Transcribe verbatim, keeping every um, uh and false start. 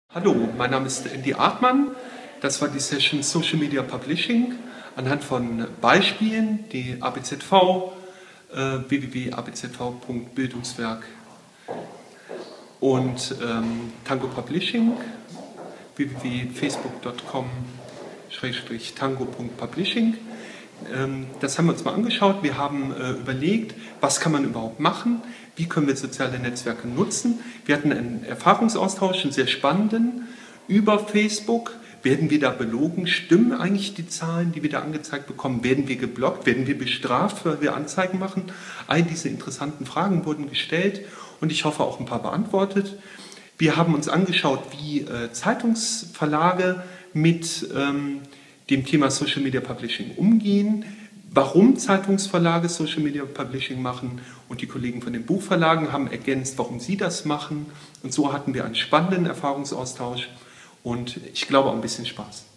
Hallo, mein Name ist Andy Artmann. Das war die Session Social Media Publishing anhand von Beispielen, die A B Z V, äh, w w w punkt a b z v punkt bildungswerk und ähm, Tango Publishing, w w w punkt facebook punkt com slash tango punkt publishing. Ähm, das haben wir uns mal angeschaut. Wir haben äh, überlegt, was kann man überhaupt machen, wie können wir soziale Netzwerke nutzen. Wir hatten einen Erfahrungsaustausch, einen sehr spannenden, über Facebook. Werden wir da belogen? Stimmen eigentlich die Zahlen, die wir da angezeigt bekommen? Werden wir geblockt? Werden wir bestraft, weil wir Anzeigen machen? All diese interessanten Fragen wurden gestellt und ich hoffe auch ein paar beantwortet. Wir haben uns angeschaut, wie äh, Zeitungsverlage mit ähm, dem Thema Social Media Publishing umgehen, warum Zeitungsverlage Social Media Publishing machen, und die Kollegen von den Buchverlagen haben ergänzt, warum sie das machen. Und so hatten wir einen spannenden Erfahrungsaustausch und ich glaube auch ein bisschen Spaß.